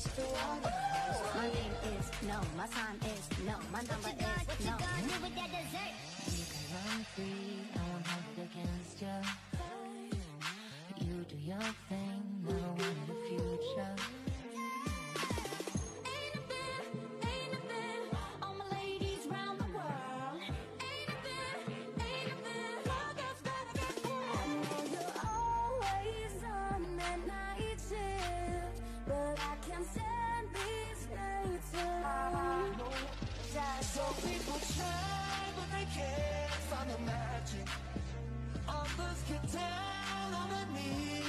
My name is no, my sign is no, my number is no. What you gonna do with that dessert? You can run free, I won't hold it against you. You do your thing, never wanted a future. Ain't a bit, all my ladies round the world. Ain't a bit, love gets better, get more. I know you're always on that night shift, but I can't stand these nights alone. Some people try, but they can't find the magic. Others get down on their knees